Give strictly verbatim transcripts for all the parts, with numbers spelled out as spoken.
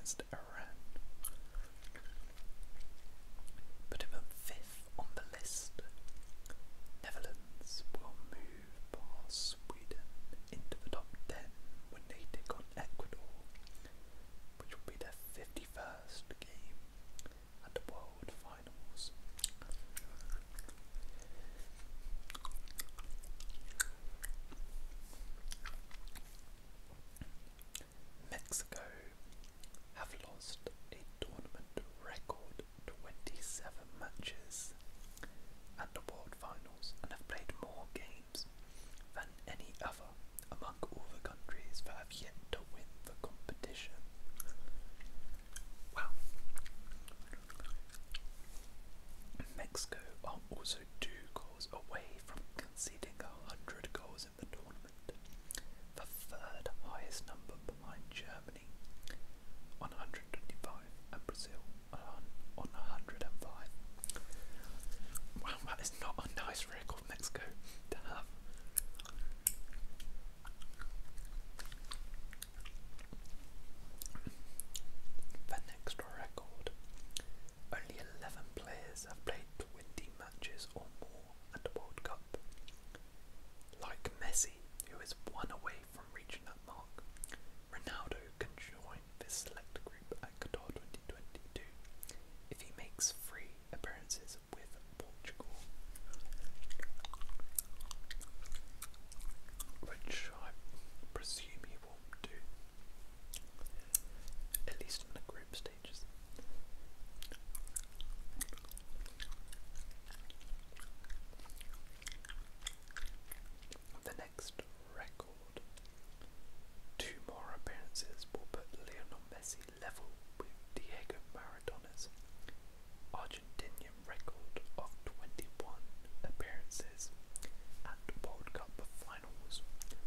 against Iran. Put him at fifth on the list. Netherlands will move past Sweden into the top ten when they take on Ecuador, which will be their fifty-first game at the World Finals. Mexico have lost a tournament record twenty-seven matches at the World Finals and have played more games than any other among all the countries that have yet to win the competition. Wow. Mexico are also two goals away from conceding one hundred goals in the tournament, the third highest number behind Germany on one hundred twenty-five and Brazil on, on one hundred five. Wow, that is not a nice record, Mexico, to have. The next record, only eleven players have played twenty matches or more at the World Cup. Like Messi, who is one away from reaching that mark, Ronaldo can join this select group at Qatar twenty twenty-two if he makes three appearances with Portugal, which I presume he will do, at least in the group stages. The next record, two more appearances will put Lionel Messi level with Diego Maradona's Argentinian record of twenty-one appearances at World Cup finals.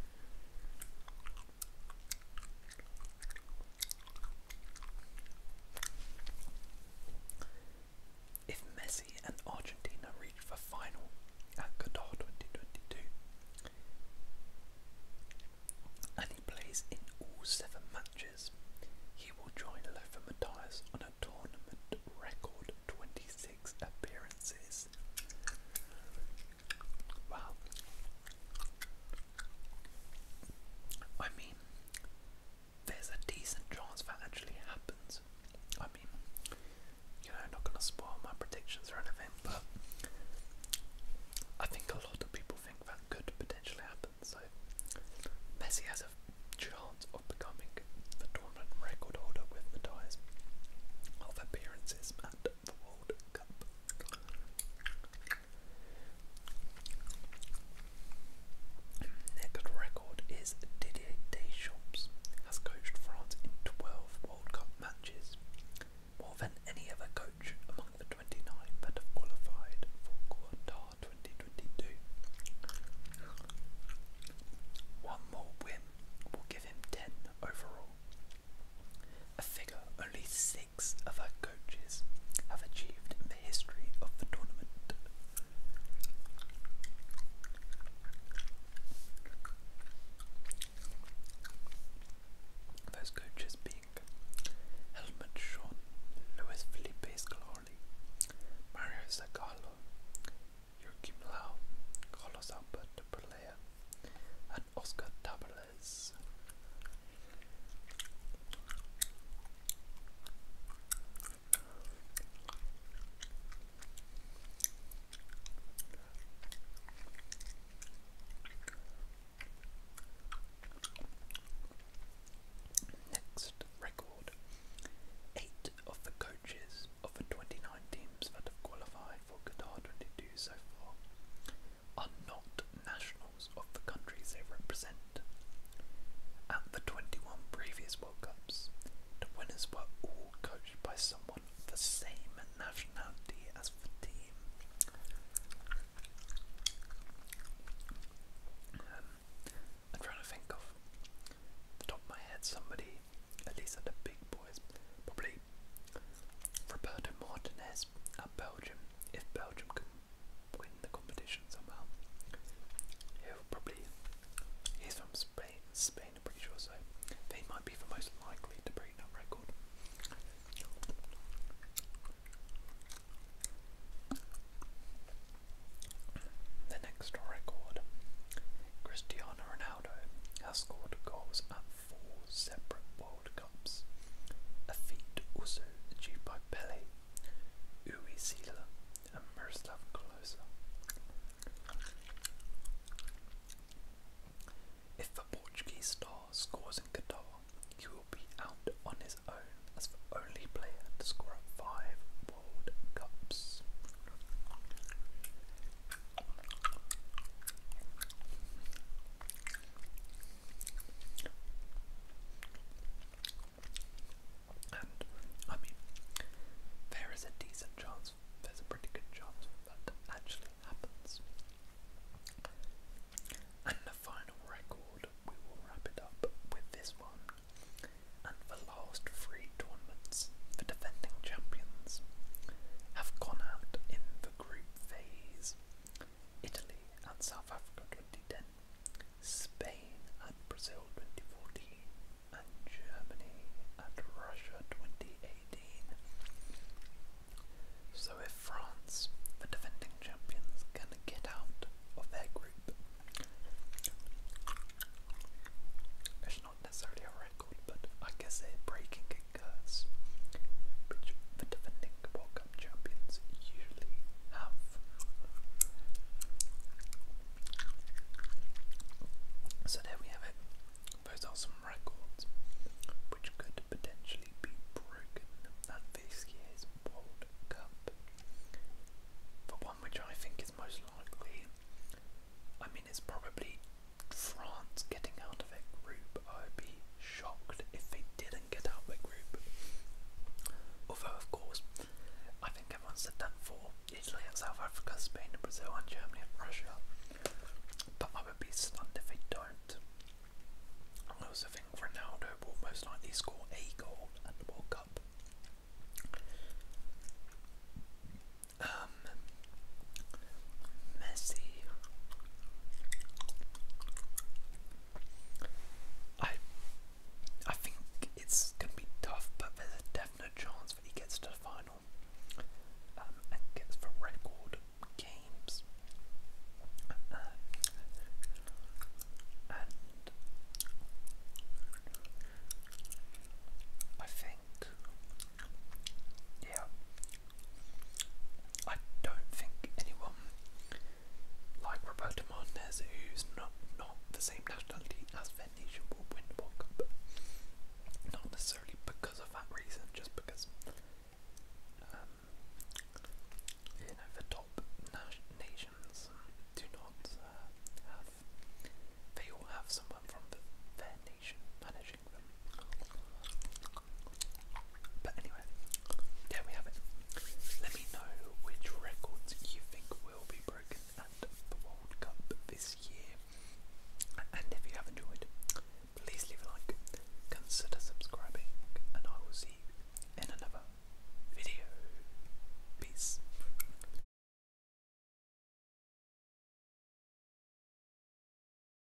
If Messi and Argentina reach the final at Qatar twenty twenty-two, and he plays in all seven matches, he will join Lothar Matthäus on a tournament record twenty-six appearances. Wow. I mean, there's a decent chance that actually happens. I mean, you know, not going to spoil my predictions or anything, but I think a lot of people think that could potentially happen. So Messi has a chance of becoming the tournament record holder with Matthäus of appearances at the World Cup. Next record is Didier Deschamps has coached France in twelve World Cup matches, more than any other coach among the twenty-nine that have qualified for Qatar twenty twenty-two. One more win will give him ten overall, a figure only six other coaches have achieved in the history of the tournament. Those coaches being Helmut Schön, Luis Felipe Scolari, Mario Zagallo, Joachim Löw, Carlos Alberto Pelea, and Oscar Tabarez. Next record, eight of the coaches of the twenty-nine teams that have qualified for Qatar twenty-two so far are not nationals of the countries they represent. At the twenty-one previous World Cups, the winners were all coached by someone of the same nationality.